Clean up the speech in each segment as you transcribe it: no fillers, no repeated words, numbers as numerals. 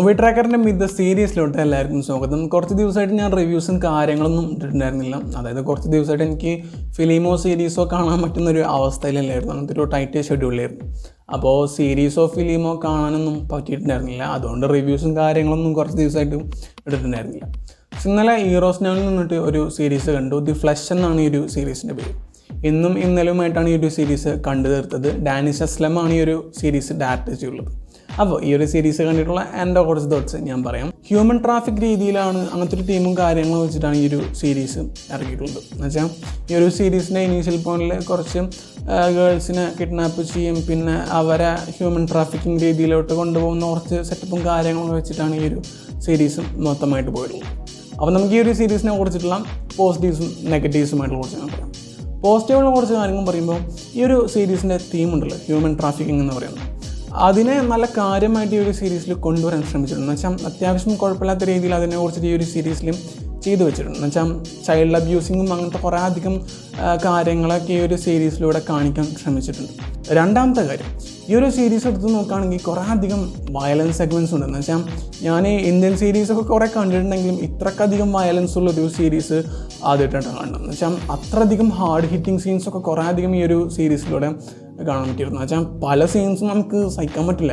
Movie ട്രാക്കറിൻ്റെ mid സീരീസിലോട്ട് എല്ലാവർക്കും സ്വാഗതം. കുറച്ച് ദിവസമായിട്ട് ഞാൻ റിവ്യൂസും കാര്യങ്ങളൊന്നും ഇട്ടിട്ടുണ്ടായിരുന്നില്ല. അതായത് കുറച്ച് ദിവസമായിട്ട് എനിക്ക് ഫിലിമോ സീരീസോ കാണാൻ പറ്റുന്നൊരു അവസ്ഥയിലല്ലായിരുന്നു. അങ്ങനത്തെ ഒരു ടൈറ്റ് ഷെഡ്യൂളായിരുന്നു. അപ്പോൾ സീരീസോ ഫിലിമോ കാണാനൊന്നും പറ്റിയിട്ടുണ്ടായിരുന്നില്ല. അതുകൊണ്ട് റിവ്യൂസും കാര്യങ്ങളൊന്നും കുറച്ച് ദിവസമായിട്ട് ഇട്ടിട്ടുണ്ടായിരുന്നില്ല. ഇന്നലെ ഈറോസ് ചാനലിൽ നിന്നിട്ട് ഒരു സീരീസ് കണ്ടു. ദി ഫ്ലഷ് എന്നാണ് ഈ ഒരു സീരീസിൻ്റെ പേര്. ഇന്നും ഇന്നലെയുമായിട്ടാണ് ഈ ഒരു സീരീസ് കണ്ടു തീർത്തത്. ഡാനിഷ് അസ്ലമാണ് ഈ ഒരു സീരീസ് ഡയറക്റ്റ് ചെയ്തിട്ടുള്ളത്. അപ്പോൾ ഈ ഒരു സീരീസ് കണ്ടിട്ടുള്ള എൻ്റെ കുറച്ച് തോട്ട്സ് ഞാൻ പറയാം. ഹ്യൂമൻ ട്രാഫിക് രീതിയിലാണ് അങ്ങനത്തെ ഒരു ടീമും കാര്യങ്ങളും വെച്ചിട്ടാണ് ഈ ഒരു സീരീസ് ഇറക്കിയിട്ടുള്ളത്. എന്നുവെച്ചാൽ ഈ ഒരു സീരീസിൻ്റെ ഇനീഷ്യൽ പോയിന്റിൽ കുറച്ച് ഗേൾസിനെ കിഡ്നാപ്പ് ചെയ്യും, പിന്നെ അവരെ ഹ്യൂമൻ ട്രാഫിക്കിംഗ് രീതിയിലോട്ട് കൊണ്ടുപോകുന്ന കുറച്ച് സെറ്റപ്പും കാര്യങ്ങളും വെച്ചിട്ടാണ് ഈ ഒരു സീരീസ് മൊത്തമായിട്ട് പോയിട്ടുള്ളത്. അപ്പോൾ നമുക്ക് ഈ ഒരു സീരീസിനെ കുറിച്ചിട്ടുള്ള പോസിറ്റീവ്സും നെഗറ്റീവ്സുമായിട്ടുള്ള കുറച്ച് ഞാൻ പറയാം. പോസിറ്റീവുള്ള കുറച്ച് കാര്യങ്ങൾ പറയുമ്പോൾ ഈ ഒരു സീരീസിൻ്റെ തീമുണ്ടല്ലോ, ഹ്യൂമൻ ട്രാഫിക്കിംഗ് എന്ന് പറയുന്നത്, അതിനെ നല്ല കാര്യമായിട്ട് ഈ ഒരു സീരീസിൽ കൊണ്ടുവരാൻ ശ്രമിച്ചിട്ടുണ്ട്. എന്ന് വെച്ചാൽ അത്യാവശ്യം കുഴപ്പമില്ലാത്ത രീതിയിൽ അതിനെക്കുറിച്ചിട്ട് ഈ ഒരു സീരീസിലും ചെയ്തു വെച്ചിട്ടുണ്ട്. എന്ന് വെച്ചാൽ ചൈൽഡ് അബ്യൂസിങ്ങും അങ്ങനത്തെ കുറേ അധികം കാര്യങ്ങളൊക്കെ ഈ ഒരു സീരീസിലൂടെ കാണിക്കാൻ ശ്രമിച്ചിട്ടുണ്ട്. രണ്ടാമത്തെ കാര്യം, ഈ ഒരു സീരീസ് എടുത്ത് നോക്കുകയാണെങ്കിൽ കുറേ അധികം വയലൻസ് സെഗ്മെൻറ്റ്സ് ഉണ്ട്. എന്ന് വെച്ചാൽ ഞാൻ ഇന്ത്യൻ സീരീസൊക്കെ കുറേ കണ്ടിട്ടുണ്ടെങ്കിലും ഇത്രക്കധികം വയലൻസ് ഉള്ളൊരു സീരീസ് ആദ്യമായിട്ടാണ് കാണുന്നത്. എന്ന് വെച്ചാൽ അത്രയധികം ഹാർഡ് ഹിറ്റിംഗ് സീൻസൊക്കെ കുറേ അധികം ഈ ഒരു സീരീസിലൂടെ കാണാൻ പറ്റിയിരുന്നു. എന്ന് വെച്ചാൽ പല സീൻസും നമുക്ക് സഹിക്കാൻ പറ്റില്ല.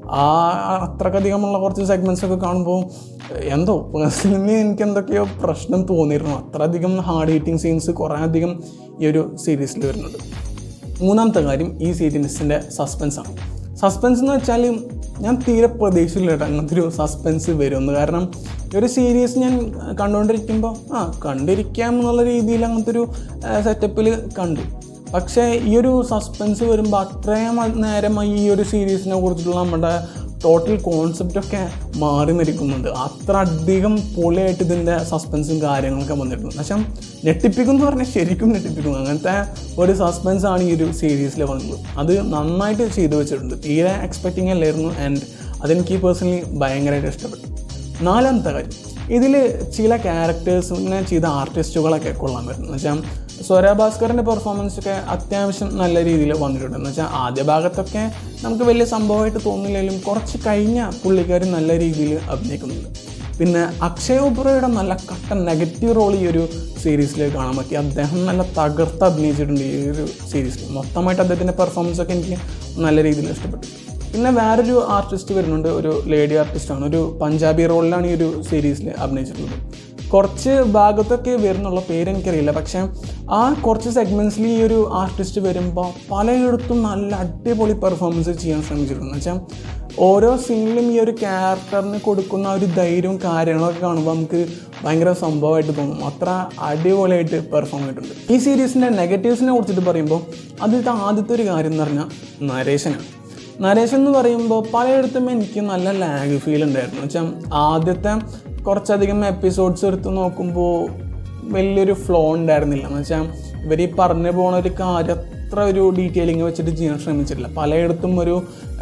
അത്രക്കധികമുള്ള കുറച്ച് സെഗ്മെൻറ്റ്സൊക്കെ കാണുമ്പോൾ എന്തോ പേഴ്സണലി എനിക്ക് എന്തൊക്കെയോ പ്രശ്നം തോന്നിയിരുന്നു. അത്രയധികം ഹാർഡ് ഹിറ്റിംഗ് സീൻസ് കുറേ അധികം ഈ ഒരു സീരീസിൽ വരുന്നുണ്ട്. മൂന്നാമത്തെ കാര്യം, ഈ സീരീസിൻ്റെ സസ്പെൻസാണ്. സസ്പെൻസ് എന്ന് വെച്ചാൽ ഞാൻ തീരെ പ്രതീക്ഷിച്ചില്ല കേട്ടോ അങ്ങനത്തെ ഒരു സസ്പെൻസ് വരുമെന്ന്. കാരണം ഈ ഒരു സീരീസ് ഞാൻ കണ്ടുകൊണ്ടിരിക്കുമ്പോൾ കണ്ടിരിക്കാം എന്നുള്ള രീതിയിൽ അങ്ങനത്തെ ഒരു സെറ്റപ്പിൽ കണ്ടു. പക്ഷേ ഈ ഒരു സസ്പെൻസ് വരുമ്പോൾ അത്രയും നേരമായി ഈ ഒരു സീരീസിനെ കുറിച്ചിട്ടുള്ള നമ്മുടെ ടോട്ടൽ കോൺസെപ്റ്റൊക്കെ മാറി മരിക്കുന്നുണ്ട്. അത്ര അധികം പൊളിയായിട്ട് ഇതിൻ്റെ സസ്പെൻസും കാര്യങ്ങളൊക്കെ വന്നിട്ടുണ്ട്. പക്ഷേ ഞെട്ടിപ്പിക്കും എന്ന് പറഞ്ഞാൽ ശരിക്കും ഞെട്ടിപ്പിക്കും. അങ്ങനത്തെ ഒരു സസ്പെൻസാണ് ഈ ഒരു സീരീസിൽ വന്നത്. അത് നന്നായിട്ട് ചെയ്തു വെച്ചിട്ടുണ്ട്. തീരെ എക്സ്പെക്റ്റിംഗ് അല്ലായിരുന്നു. ആൻഡ് അതെനിക്ക് പേഴ്സണലി ഭയങ്കരമായിട്ട് ഇഷ്ടപ്പെട്ടു. നാലാമത്തെ കാര്യം, ഇതിൽ ചില ക്യാരക്ടേഴ്സിനെ ചെയ്ത ആർട്ടിസ്റ്റുകളൊക്കെ കൊള്ളാൻ വരുന്നു. എന്ന് വെച്ചാൽ സ്വര ഭാസ്കറിൻ്റെ പെർഫോമൻസൊക്കെ അത്യാവശ്യം നല്ല രീതിയിൽ വന്നിട്ടുണ്ട്. എന്ന് വെച്ചാൽ ആദ്യ ഭാഗത്തൊക്കെ നമുക്ക് വലിയ സംഭവമായിട്ട് തോന്നില്ലെങ്കിലും കുറച്ച് കഴിഞ്ഞ പുള്ളിക്കാർ നല്ല രീതിയിൽ അഭിനയിക്കുന്നുണ്ട്. പിന്നെ അക്ഷയ് ഉബ്രയുടെ നല്ല കട്ട നെഗറ്റീവ് റോൾ ഈ ഒരു സീരീസിൽ കാണാൻ പറ്റി. അദ്ദേഹം നല്ല തകർത്ത് അഭിനയിച്ചിട്ടുണ്ട് ഈ ഒരു സീരീസിൽ. മൊത്തമായിട്ട് അദ്ദേഹത്തിൻ്റെ പെർഫോമൻസൊക്കെ എനിക്ക് നല്ല രീതിയിൽ ഇഷ്ടപ്പെട്ടു. പിന്നെ വേറൊരു ആർട്ടിസ്റ്റ് വരുന്നുണ്ട്, ഒരു ലേഡി ആർട്ടിസ്റ്റാണ്. ഒരു പഞ്ചാബി റോളിലാണ് ഈ ഒരു സീരീസിൽ അഭിനയിച്ചിട്ടുള്ളത്. കുറച്ച് ഭാഗത്തൊക്കെ വരുന്നുള്ള പേരെനിക്കറിയില്ല. പക്ഷേ ആ കുറച്ച് സെഗ്മെൻറ്റ്സിൽ ഈ ഒരു ആർട്ടിസ്റ്റ് വരുമ്പോൾ പലയിടത്തും നല്ല അടിപൊളി പെർഫോമൻസ് ചെയ്യാൻ ശ്രമിച്ചിട്ടുണ്ട്. എന്ന് വെച്ചാൽ ഓരോ സീനിലും ഈ ഒരു ക്യാരക്ടറിന് കൊടുക്കുന്ന ഒരു ധൈര്യവും കാര്യങ്ങളൊക്കെ കാണുമ്പോൾ നമുക്ക് ഭയങ്കര സംഭവമായിട്ട് തോന്നും. അത്ര അടിപൊളിയായിട്ട് പെർഫോം ചെയ്തിട്ടുണ്ട്. ഈ സീരീസിൻ്റെ നെഗറ്റീവ്സിനെ കുറിച്ചിട്ട് പറയുമ്പോൾ അതിലത്തെ ആദ്യത്തെ ഒരു കാര്യം എന്ന് പറഞ്ഞാൽ നരേഷനാണ്. നരേഷൻ എന്ന് പറയുമ്പോൾ പലയിടത്തും എനിക്ക് നല്ല ലാഗ് ഫീൽ ഉണ്ടായിരുന്നു. വെച്ചാൽ ആദ്യത്തെ കുറച്ചധികം എപ്പിസോഡ്സ് എടുത്ത് നോക്കുമ്പോൾ വലിയൊരു ഫ്ലോ ഉണ്ടായിരുന്നില്ല. എന്ന് വെച്ചാൽ ഇവർ ഈ പറഞ്ഞു പോകുന്ന ഒരു കാര്യം അത്ര ഒരു ഡീറ്റെയിലിങ് വെച്ചിട്ട് ചെയ്യാൻ ശ്രമിച്ചിട്ടില്ല. പലയിടത്തും ഒരു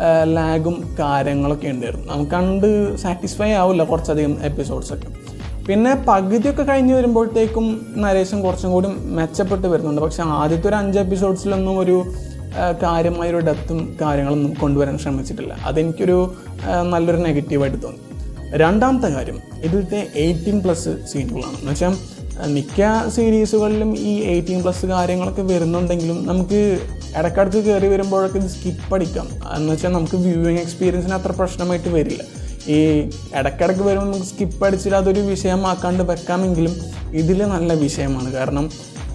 ലാഗും കാര്യങ്ങളൊക്കെ ഉണ്ടായിരുന്നു. നമുക്ക് കണ്ട് സാറ്റിസ്ഫൈ ആവില്ല കുറച്ചധികം എപ്പിസോഡ്സൊക്കെ. പിന്നെ പകുതിയൊക്കെ കഴിഞ്ഞ് വരുമ്പോഴത്തേക്കും നരേഷൻ കുറച്ചും കൂടി മെച്ചപ്പെട്ട് വരുന്നുണ്ട്. പക്ഷേ ആദ്യത്തെ ഒരു 5 എപ്പിസോഡ്സിലൊന്നും ഒരു കാര്യമായൊരു ഡെപ്തും കാര്യങ്ങളൊന്നും കൊണ്ടുവരാൻ ശ്രമിച്ചിട്ടില്ല. അതെനിക്കൊരു നല്ലൊരു നെഗറ്റീവായിട്ട് തോന്നി. രണ്ടാമത്തെ കാര്യം, ഇതിലത്തെ 18+ സീനുകളാണ്. എന്ന് വെച്ചാൽ മിക്ക സീരീസുകളിലും ഈ 18+ കാര്യങ്ങളൊക്കെ വരുന്നുണ്ടെങ്കിലും നമുക്ക് ഇടയ്ക്കിടയ്ക്ക് കയറി വരുമ്പോഴൊക്കെ ഇത് സ്കിപ്പ് അടിക്കാം. എന്ന് വെച്ചാൽ നമുക്ക് വ്യൂവിങ് എക്സ്പീരിയൻസിന് അത്ര പ്രശ്നമായിട്ട് വരില്ല. ഈ ഇടയ്ക്കിടയ്ക്ക് വരുമ്പോൾ നമുക്ക് സ്കിപ്പ് അടിച്ചിട്ട് അതൊരു വിഷയമാക്കാണ്ട് വെക്കാമെങ്കിലും ഇതിൽ നല്ല വിഷയമാണ്. കാരണം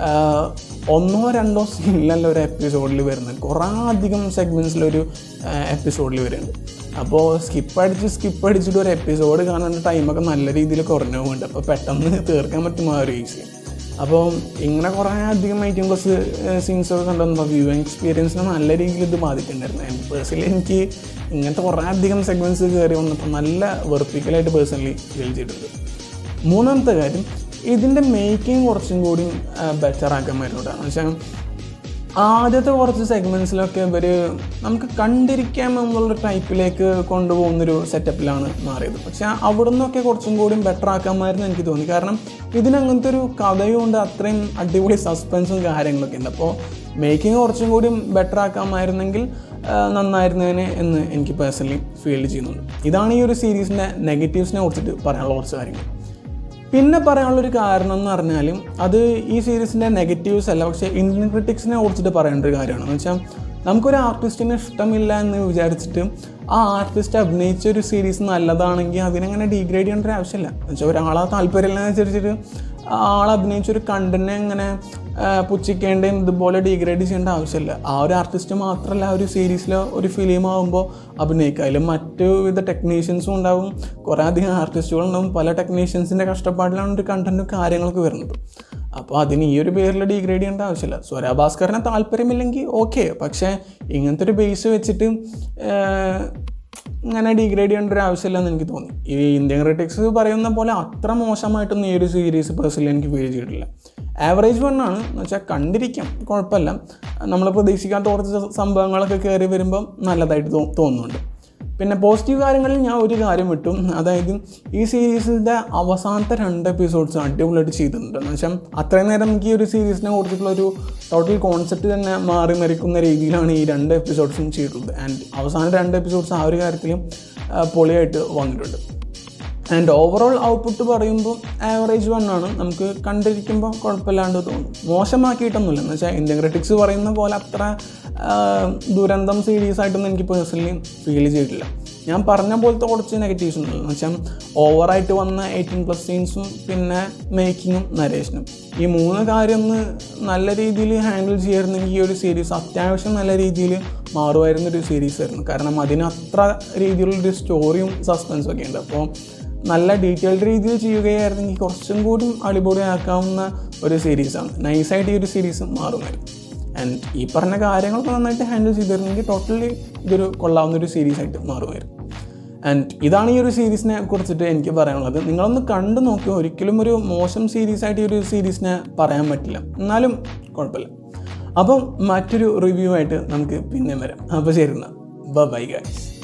1 or 2 സീനിലല്ല ഒരു എപ്പിസോഡിൽ വരുന്നത്, കുറേ അധികം സെഗ്മെൻറ്റ്സിലൊരു എപ്പിസോഡിൽ വരുന്നുണ്ട്. അപ്പോൾ സ്കിപ്പ് അടിച്ചിട്ട് ഒരു എപ്പിസോഡ് കാണേണ്ട ടൈമൊക്കെ നല്ല രീതിയിൽ കുറഞ്ഞു പോകുന്നുണ്ട്. അപ്പോൾ പെട്ടെന്ന് തീർക്കാൻ പറ്റും ആ ഒരു ഈസി. അപ്പോൾ ഇങ്ങനെ കുറേ അധികം 18+ സീൻസൊക്കെ കണ്ടുവന്നപ്പോൾ വ്യൂവിങ് എക്സ്പീരിയൻസിനെ നല്ല രീതിയിൽ ഇത് ബാധിക്കുന്നുണ്ടായിരുന്നു. പേഴ്സണലി എനിക്ക് ഇങ്ങനത്തെ കുറേ അധികം സെഗ്മെൻറ്റ്സ് കയറി വന്നപ്പോൾ നല്ല വെറുപ്പിക്കലായിട്ട് പേഴ്സണലി ഫീൽ ചെയ്തിട്ടുണ്ട്. മൂന്നാമത്തെ കാര്യം, ഇതിൻ്റെ മേക്കിംഗ് കുറച്ചും കൂടി ബെറ്റർ ആക്കാൻ പറ്റുന്നുണ്ട്. എന്ന് വെച്ചാൽ ആദ്യത്തെ കുറച്ച് സെഗ്മെൻറ്റ്സിലൊക്കെ ഇവർ നമുക്ക് കണ്ടിരിക്കാം എന്നുള്ള ടൈപ്പിലേക്ക് കൊണ്ടുപോകുന്നൊരു സെറ്റപ്പിലാണ് മാറിയത്. പക്ഷേ അവിടെ നിന്നൊക്കെ കുറച്ചും കൂടി ബെറ്റർ ആക്കാമായിരുന്നു എനിക്ക് തോന്നി. കാരണം ഇതിനങ്ങനത്തെ ഒരു കഥയും ഉണ്ട്, അത്രയും അടിപൊളി സസ്പെൻസും കാര്യങ്ങളൊക്കെ ഉണ്ട്. അപ്പോൾ മേക്കിംഗ് കുറച്ചും കൂടി ബെറ്റർ ആക്കാമായിരുന്നെങ്കിൽ നന്നായിരുന്നേനെ എന്ന് എനിക്ക് പേഴ്സണലി ഫീൽ ചെയ്യുന്നുണ്ട്. ഇതാണ് ഈ ഒരു സീരീസിൻ്റെ നെഗറ്റീവ്സിനെ കുറിച്ചിട്ട് പറയാനുള്ള കുറച്ച് കാര്യങ്ങൾ. പിന്നെ പറയാനുള്ളൊരു കാരണം എന്ന് പറഞ്ഞാൽ അത് ഈ സീരീസിൻ്റെ നെഗറ്റീവ്സ് അല്ല, പക്ഷേ ഇന്ത്യൻ ക്രിറ്റിക്സിനെ കുറിച്ചിട്ട് പറയേണ്ട ഒരു കാര്യമാണ്. എന്ന് വെച്ചാൽ നമുക്കൊരു ആർട്ടിസ്റ്റിനെ ഇഷ്ടമില്ല എന്ന് വിചാരിച്ചിട്ട് ആ ആർട്ടിസ്റ്റ് അഭിനയിച്ച ഒരു സീരീസ് നല്ലതാണെങ്കിൽ അതിനങ്ങനെ ഡീഗ്രേഡ് ചെയ്യേണ്ട ഒരു ആവശ്യമില്ല. എന്ന് വെച്ചാൽ ഒരാളെ താല്പര്യമില്ലെന്നനുസരിച്ചിട്ട് ആൾ അഭിനയിച്ചൊരു കണ്ടന്റിനെ ഇങ്ങനെ പുച്ഛിക്കേണ്ടയും ഇതുപോലെ ഡീഗ്രേഡ് ചെയ്യേണ്ട ആവശ്യമില്ല. ആ ഒരു ആർട്ടിസ്റ്റ് മാത്രമല്ല ഒരു സീരീസിലോ ഒരു ഫിലിം ആകുമ്പോൾ അഭിനയിക്കുക. അതിൽ മറ്റു വിധ ടെക്നീഷ്യൻസും ഉണ്ടാവും, കുറേ അധികം ആർട്ടിസ്റ്റുകളുണ്ടാവും. പല ടെക്നീഷ്യൻസിൻ്റെ കഷ്ടപ്പാടിലാണ് ഒരു കണ്ടന്റും കാര്യങ്ങളൊക്കെ വരുന്നത്. അപ്പോൾ അതിന് ഈ ഒരു പേരിൽ ഡീഗ്രേഡ് ചെയ്യേണ്ട ആവശ്യമില്ല. സ്വര ഭാസ്കറിന് താല്പര്യമില്ലെങ്കിൽ ഓക്കെ, പക്ഷേ ഇങ്ങനത്തെ ഒരു ബേസ് വെച്ചിട്ട് ഇങ്ങനെ ഡീഗ്രേഡ് ചെയ്യേണ്ട ഒരു ആവശ്യമില്ലെന്ന് എനിക്ക് തോന്നി. ഈ ഇന്ത്യൻ ക്രിറ്റിക്സ് പറയുന്ന പോലെ അത്ര മോശമായിട്ടൊന്നും ഈ ഒരു സീരീസ് പേഴ്സണലി എനിക്ക് ഫീൽ ചെയ്തിട്ടില്ല. ആവറേജ് വണ്ണാണ് എന്ന് വെച്ചാൽ കണ്ടിരിക്കാം, കുഴപ്പമില്ല. നമ്മൾ പ്രതീക്ഷിക്കാത്ത കുറച്ച് സംഭവങ്ങളൊക്കെ കയറി വരുമ്പം നല്ലതായിട്ട് തോന്നുന്നുണ്ട്. പിന്നെ പോസിറ്റീവ് കാര്യങ്ങളിൽ ഞാൻ ഒരു കാര്യം വിട്ടു, അതായത് ഈ സീരീസിൻ്റെ അവസാനത്തെ 2 എപ്പിസോഡ്സ് അടിപൊളിയായിട്ട് ചെയ്തിട്ടുണ്ട്. എന്ന് വെച്ചാൽ അത്രയും നേരം എനിക്ക് ഈ ഒരു സീരീസിനെ കൊടുത്തിട്ടുള്ളൊരു ടോട്ടൽ കോൺസെപ്റ്റ് തന്നെ മാറി മറിക്കുന്ന രീതിയിലാണ് ഈ 2 എപ്പിസോഡ്സും ചെയ്തിട്ടുള്ളത്. ആൻഡ് അവസാന 2 എപ്പിസോഡ്സ് ആ ഒരു കാര്യത്തിൽ പൊളിയായിട്ട് വന്നിട്ടുണ്ട്. ആൻഡ് ഓവറോൾ ഔട്ട്പുട്ട് പറയുമ്പോൾ ആവറേജ് വണ്ണാണ്, നമുക്ക് കണ്ടിരിക്കുമ്പോൾ കുഴപ്പമില്ലാണ്ട് തോന്നും. മോശമാക്കിയിട്ടൊന്നുമില്ല. എന്ന് വെച്ചാൽ ഇന്ത്യൻ ക്രിറ്റിക്സ് പറയുന്ന പോലെ അത്ര ദുരന്തം സീരീസായിട്ടൊന്നും എനിക്ക് പേഴ്സണലി ഫീൽ ചെയ്തിട്ടില്ല. ഞാൻ പറഞ്ഞ പോലത്തെ കുറച്ച് നെഗറ്റീവ്സ് ഉണ്ടല്ലോ. എന്ന് വെച്ചാൽ ഓവറായിട്ട് വന്ന 18+ സീൻസും പിന്നെ മേക്കിങ്ങും നരേഷനും, ഈ 3 കാര്യം ഒന്ന് നല്ല രീതിയിൽ ഹാൻഡിൽ ചെയ്യായിരുന്നെങ്കിൽ ഈ ഒരു സീരീസ് അത്യാവശ്യം നല്ല രീതിയിൽ മാറുമായിരുന്നൊരു സീരീസായിരുന്നു. കാരണം അതിന് അത്ര രീതിയിലുള്ളൊരു സ്റ്റോറിയും സസ്പെൻസും ഒക്കെ ഉണ്ട്. അപ്പോൾ നല്ല ഡീറ്റെയിൽഡ് രീതിയിൽ ചെയ്യുകയായിരുന്നെങ്കിൽ കുറച്ചും കൂടി അടിപൊളിയാക്കാവുന്ന ഒരു സീരീസാണ്. നൈസായിട്ട് ഈ ഒരു സീരീസ് മാറുമായിരുന്നു. ആൻഡ് ഈ പറഞ്ഞ കാര്യങ്ങളൊക്കെ നന്നായിട്ട് ഹാൻഡിൽ ചെയ്തിരുന്നെങ്കിൽ ടോട്ടലി ഇതൊരു കൊള്ളാവുന്നൊരു സീരീസായിട്ട് മാറുമായിരുന്നു. ആൻഡ് ഇതാണ് ഈ ഒരു സീരീസിനെ കുറിച്ചിട്ട് എനിക്ക് പറയാനുള്ളത്. നിങ്ങളൊന്ന് കണ്ടു നോക്കുക. ഒരിക്കലും ഒരു മോശം സീരീസായിട്ട് ഈ ഒരു സീരീസിനെ പറയാൻ പറ്റില്ല, എന്നാലും കുഴപ്പമില്ല. അപ്പം മറ്റൊരു റിവ്യൂ ആയിട്ട് നമുക്ക് പിന്നെ വരാം. അപ്പോൾ ശരി, എന്നാൽ ബൈ ഗൈസ്.